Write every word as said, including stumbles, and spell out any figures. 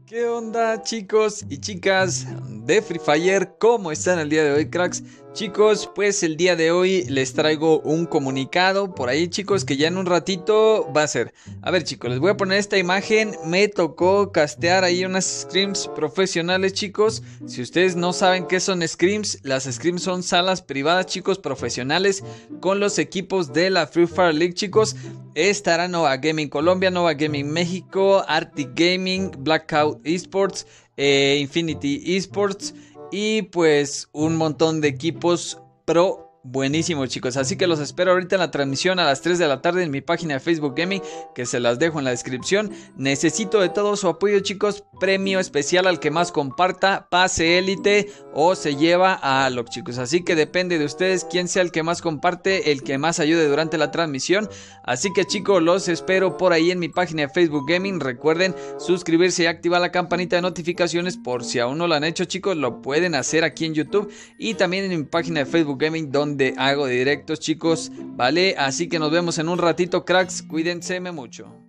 ¿Qué onda, chicos y chicas de Free Fire? ¿Cómo están el día de hoy, cracks? Chicos, pues el día de hoy les traigo un comunicado por ahí, chicos, que ya en un ratito va a ser. A ver, chicos, les voy a poner esta imagen. Me tocó castear ahí unas scrims profesionales, chicos. Si ustedes no saben qué son scrims, las scrims son salas privadas, chicos, profesionales con los equipos de la Free Fire League, chicos. Estará Nova Gaming Colombia, Nova Gaming México, Arctic Gaming, Blackout Esports, eh, Infinity Esports y pues un montón de equipos pro buenísimos, chicos. Así que los espero ahorita en la transmisión a las tres de la tarde en mi página de Facebook Gaming, que se las dejo en la descripción. Necesito de todo su apoyo, chicos. Premio especial al que más comparta, pase élite o se lleva a los chicos. Así que depende de ustedes quién sea el que más comparte, el que más ayude durante la transmisión. Así que, chicos, los espero por ahí en mi página de Facebook Gaming. Recuerden suscribirse y activar la campanita de notificaciones por si aún no lo han hecho, chicos. Lo pueden hacer aquí en YouTube y también en mi página de Facebook Gaming, donde donde hago directos, chicos, vale, así que nos vemos en un ratito, cracks, cuídense mucho.